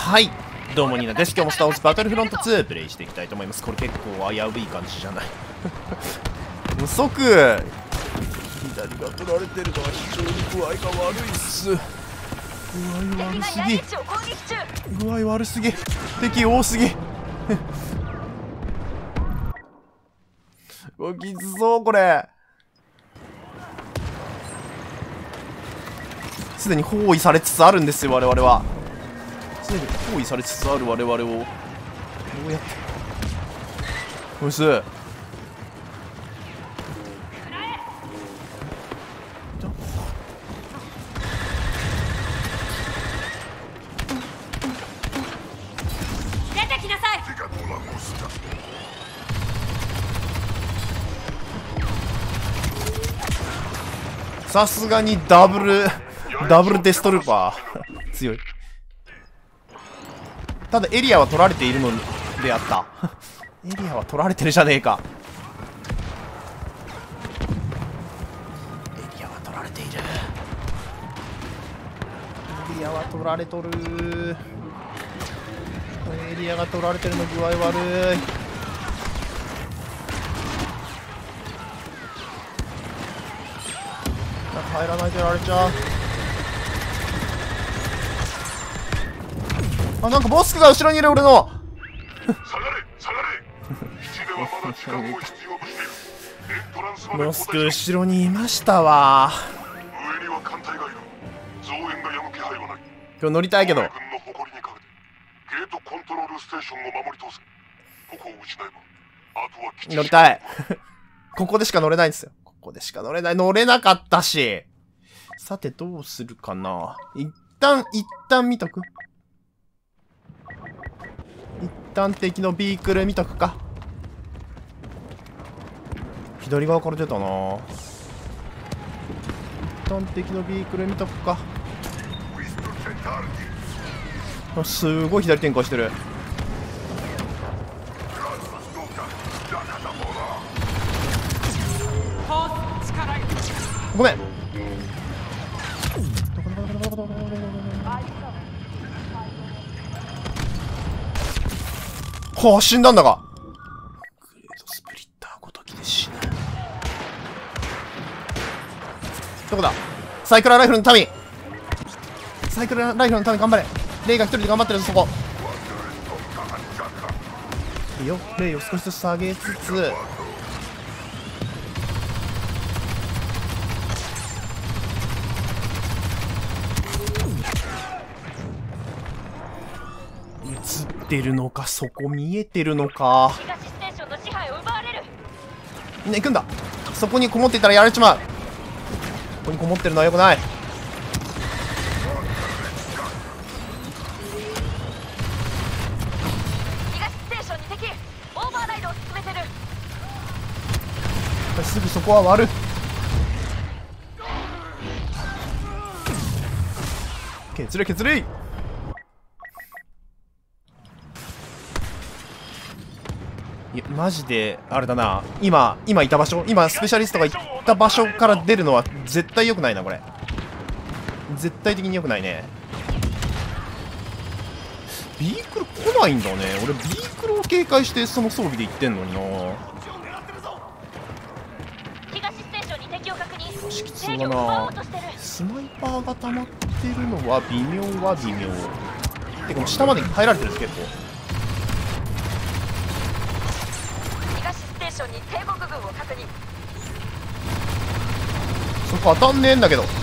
はい、どうもニーナです。今日もスター・ウォーズバトルフロント2プレイしていきたいと思います。これ結構危うい感じじゃない無即左が取られてるのは非常に具合が悪いっす。具合悪すぎ、具合悪すぎ、敵多すぎうわ、きつそうこれ。すでに包囲されつつあるんですよ、我々は。すでに包囲されつつある我々をどうやっておいしい。 出てきなさい。 さすがにダブルデストルーパー強い。ただエリアは取られているのであったエリアは取られてるじゃねえか。エリアは取られている。エリアは取られとる。エリアが取られてるの具合悪い。入らないとやられちゃう。あ、なんかボスクが後ろにいる俺のボスク後ろにいましたわ。今日乗りたいけど乗りたいここでしか乗れないんですよ。ここでしか乗れない。乗れなかったし。さてどうするかな。一旦見とく。一旦敵のビークル見とくか。左側から出たな。一旦敵のビークル見とくか。すごい左展開してる。ごめん。はあ、死んだんだが。グレードスプリッターごときで死ぬ。どこだ。サイクラーライフルの民。サイクラーライフルの民頑張れ。レイが一人で頑張ってるぞ、そこ。いいよ、レイを少しずつ下げつつ。映ってるのか、そこ見えてるのか。みんな行くんだ。そこにこもっていたらやられちまう。ここにこもってるのはよくない。すぐそこは割る。削れ削れ。いやマジであれだな。今いた場所、今スペシャリストがいた場所から出るのは絶対良くないな。これ絶対的に良くないね。ビークル来ないんだね。俺ビークルを警戒してその装備で行ってんのにな。しきつそうだな。スナイパーが溜まってるのは微妙は微妙。てかもう下まで入られてるんです結構。そこ当たんねえんだけど。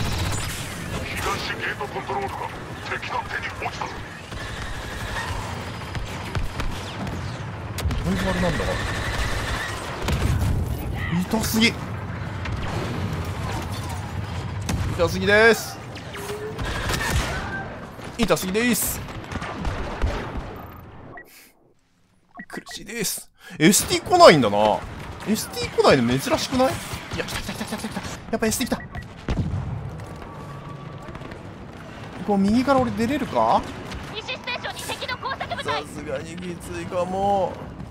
どういうあれなんだか痛すぎ。痛すぎです。痛すぎです。苦しいです。ST 来ないんだな。ST 来ないの珍しくない？いや、来た来た来た来た来た。やっぱ ST 来た。こう右から俺出れるか？さすがにきついかも。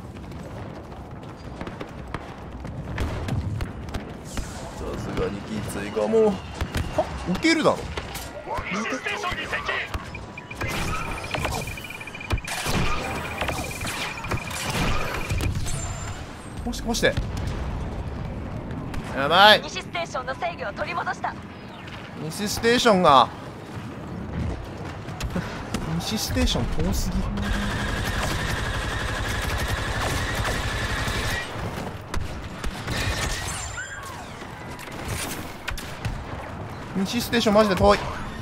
さすがにきついかも。は、受けるだろ。 してこうして。やばい。 西ステーションの制御を取り戻した。 西ステーションが西ステーション遠すぎ。西ステーションマジで遠い。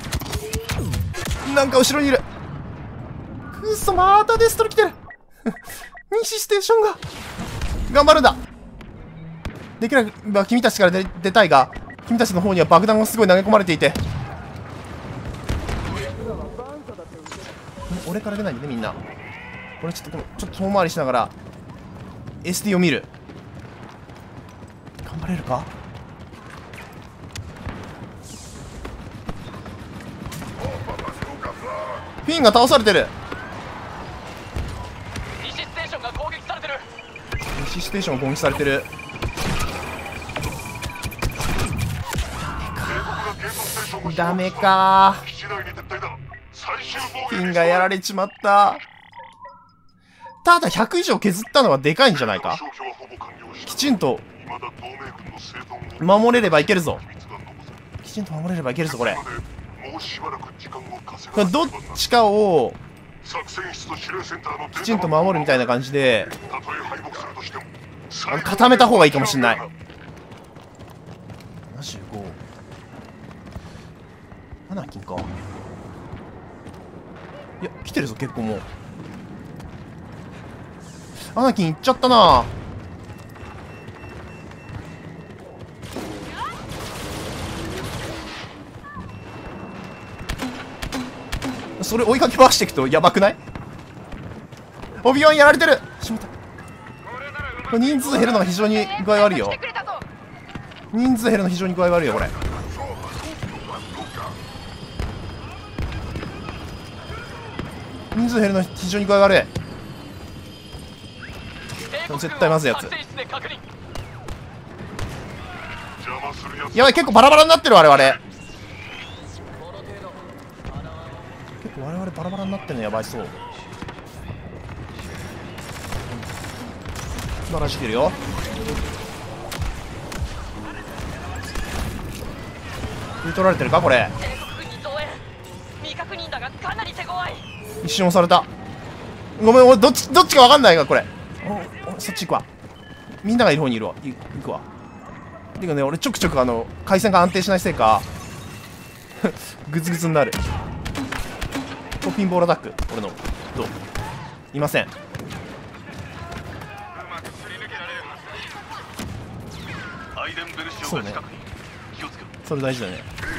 なんか後ろにいる。くそ、またデストロ来てる西ステーションが頑張るんだ。できれば君たちから出たいが、君たちの方には爆弾がすごい投げ込まれていて。俺から出ないんでね、みんな。俺ちょっと遠回りしながら SD を見る。頑張れるか。フィンが倒されてる。 西ステーションが攻撃されてる。 西ステーション攻撃されてる。ダメか。フィンがやられちまった。ただ100以上削ったのはでかいんじゃないか。きちんと守れればいけるぞ。きちんと守れればいけるぞ。これどっちかをきちんと守るみたいな感じで固めた方がいいかもしんない。75アナキンか。いや来てるぞ結構。もうアナキン行っちゃったな。それ追いかけ回していくとやばくない？オビワンやられてる。しまった。これ人数減るのが非常に具合悪いよ。人数減るの非常に具合悪いよこれ。人数減るの非常に具合悪い。絶対まずいやつ。やばい、結構バラバラになってる我々。結構我々バラバラになってるのやばいそう。素晴らしいてるよ。取られてるかこれ。一瞬押された。ごめん、俺どっちか分かんないがこれ。そっち行くわ。みんながいる方にいるわ。行くわ。てかね、俺ちょくちょく回線が安定しないせいかグツグツになる。ピンボールアタック。俺のどういません。そうね、それ大事だね。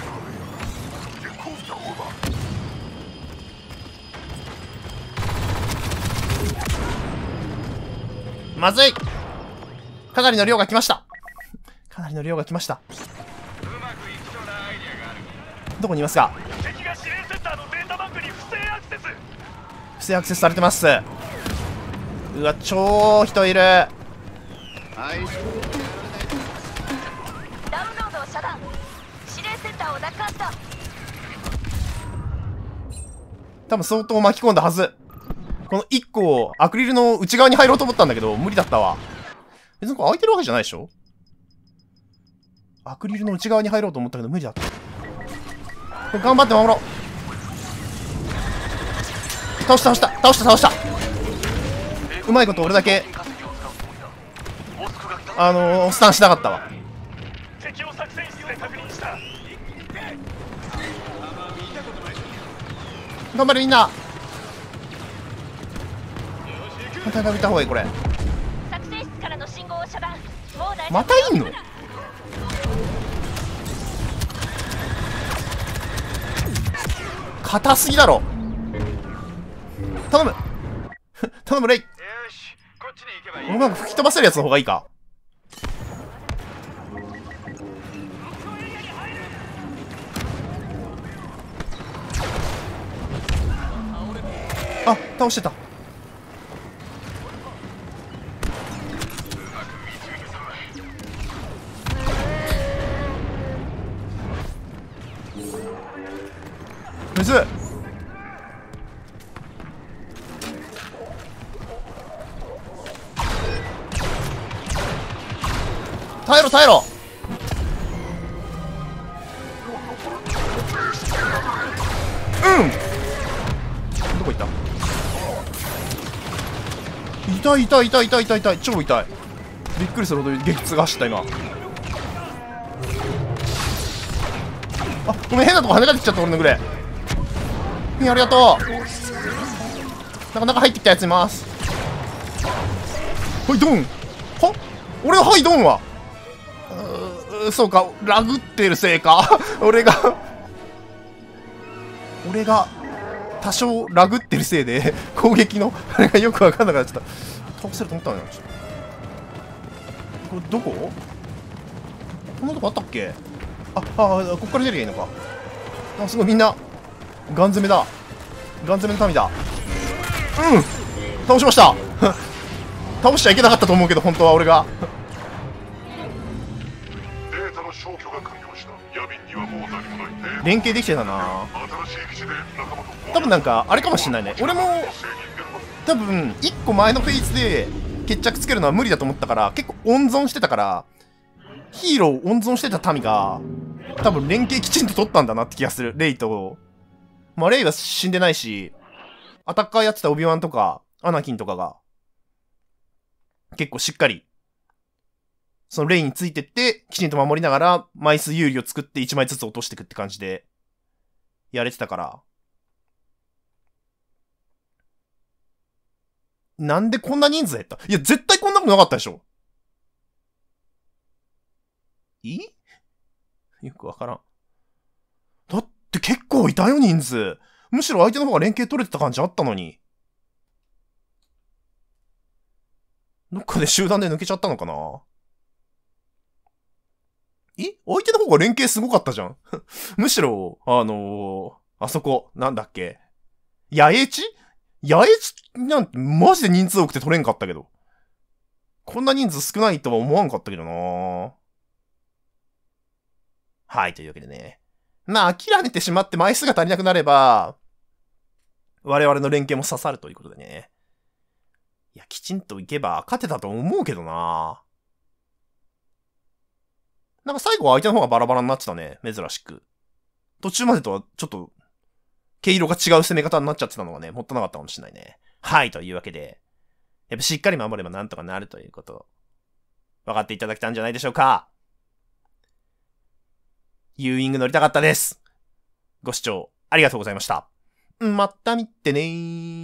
まずい。かなりの量が来ました。かなりの量が来ました。どこにいますか。不正アクセスされてます。うわ、超人いる。ダウンロードを遮断。指令センターを奪還した。多分相当巻き込んだはず。この1個をアクリルの内側に入ろうと思ったんだけど無理だったわ。別にこれ開いてるわけじゃないでしょ。アクリルの内側に入ろうと思ったけど無理だった。これ頑張って守ろう。倒したうまいこと俺だけスタンしなかったわ。頑張れみんな。また見た方がいいこれ。またいんの。硬すぎだろ。頼む頼むレイ。うまく吹き飛ばせるやつの方がいいか。あ、倒してた。むずっ。 耐えろ耐えろ。どこ行った。痛い痛い痛い痛い痛い痛い、超痛い。びっくりするほど激痛が走った今。あ、ごめん、変なとこ跳ね返ってきちゃった。俺のグレー、ありがとう。なかなか入ってきたやついます。はいドン。は、俺ははいドンはそうか、ラグってるせいか俺が多少ラグってるせいで攻撃のあれがよく分かんなくなっちゃった。倒せると思ったのよ。これどこ？こんなとこあったっけ？こっから出りゃいいのか。あ、すごい、みんなガン詰めだ。ガン詰めの民だ。倒しました倒しちゃいけなかったと思うけど、本当は俺がデータの消去が完了した。ヤビンにはもう何もない。 連携できてたな。 新しい基地で仲間と多分なんかあれかもしんないね。俺も多分1個前のフェイズで決着つけるのは無理だと思ったから、結構温存してたから、ヒーローを温存してた民が多分連携きちんと取ったんだなって気がする。レイと、まあレイは死んでないし、アタッカーやってたオビワンとかアナキンとかが結構しっかりそのレイについてってきちんと守りながら枚数有利を作って1枚ずつ落としていくって感じでやれてたから、なんでこんな人数減った？いや絶対こんなことなかったでしょ。よくわからん。だって結構いたよ人数。むしろ相手の方が連携取れてた感じあったのに。どっかで集団で抜けちゃったのかな。相手の方が連携すごかったじゃん。むしろ、あそこ、なんだっけ。野営地なんてマジで人数多くて取れんかったけど。こんな人数少ないとは思わんかったけどな。はい、というわけでね。まあ、諦めてしまって枚数が足りなくなれば、我々の連携も刺さるということでね。いや、きちんといけば勝てたと思うけどな。なんか最後は相手の方がバラバラになってたね。珍しく。途中までとはちょっと、毛色が違う攻め方になっちゃってたのがね、もったいなかったかもしれないね。はい、というわけで。やっぱしっかり守ればなんとかなるということ。分かっていただけたんじゃないでしょうか。ユーイング乗りたかったです。ご視聴ありがとうございました。また見てねー。